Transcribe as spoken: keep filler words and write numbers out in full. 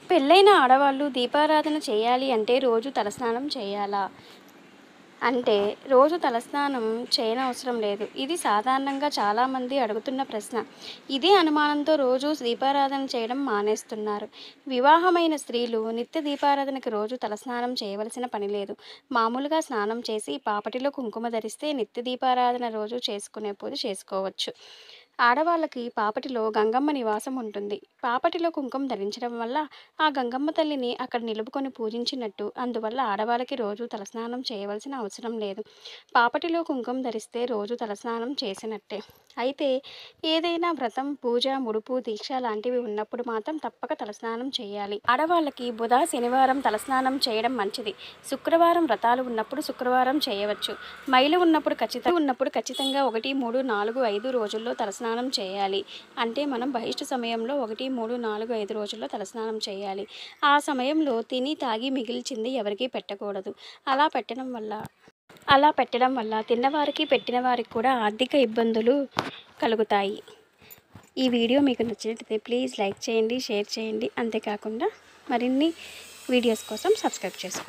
పెళ్ళైన ఆడవాళ్ళు దీపారాధన చేయాలి అంటే రోజు తలస్నానం చేయాలా? అంటే రోజు తలస్నానం చేయనవసరం లేదు. ఇది సాధారణంగా చాలామంది అడుగుతున్న ప్రశ్న. ఇదే అనుమానంతో రోజు దీపారాధన చేయడం మానేస్తున్నారు. వివాహమైన స్త్రీలు నిత్య దీపారాధనకి రోజు తలస్నానం చేయవలసిన పని లేదు. మామూలుగా స్నానం చేసి పాపటిలో కుంకుమ ధరిస్తే నిత్య దీపారాధన రోజు చేసుకునే పూజ చేసుకోవచ్చు. ఆడవాళ్ళకి పాపటిలో గంగమ్మ నివాసం ఉంటుంది. పాపటిలో కుంకుమ ధరించడం వల్ల ఆ గంగమ్మ తల్లిని అక్కడ నిలుపుకొని పూజించినట్టు. అందువల్ల ఆడవాళ్ళకి రోజు తలస్నానం చేయవలసిన అవసరం లేదు. పాపటిలో కుంకుమ ధరిస్తే రోజు తలస్నానం చేసినట్టే. అయితే ఏదైనా వ్రతం, పూజ, ముడుపు, దీక్ష లాంటివి ఉన్నప్పుడు మాత్రం తప్పక తలస్నానం చేయాలి. ఆడవాళ్ళకి బుధ, శనివారం తలస్నానం చేయడం మంచిది. శుక్రవారం వ్రతాలు ఉన్నప్పుడు శుక్రవారం చేయవచ్చు. మైలు ఉన్నప్పుడు ఖచ్చితంగా ఉన్నప్పుడు ఖచ్చితంగా ఒకటి మూడు నాలుగు ఐదు రోజుల్లో తలస్నానం చేయాలి. అంటే మనం బహిష్టు సమయంలో ఒకటి మూడు నాలుగు ఐదు రోజుల్లో తలస్నానం చేయాలి. ఆ సమయంలో తిని తాగి మిగిల్చింది ఎవరికీ పెట్టకూడదు. అలా పెట్టడం వల్ల అలా పెట్టడం వల్ల తిన్నవారికి పెట్టిన వారికి కూడా ఆర్థిక ఇబ్బందులు కలుగుతాయి. ఈ వీడియో మీకు నచ్చినట్లయితే ప్లీజ్ లైక్ చేయండి, షేర్ చేయండి. అంతేకాకుండా మరిన్ని వీడియోస్ కోసం సబ్స్క్రైబ్ చేసుకోండి.